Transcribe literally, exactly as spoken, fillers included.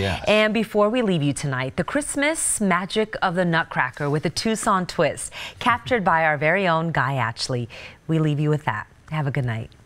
Yes. And before we leave you tonight, the Christmas magic of the Nutcracker with a Tucson twist, captured by our very own Guy Ashley. We leave you with that. Have a good night.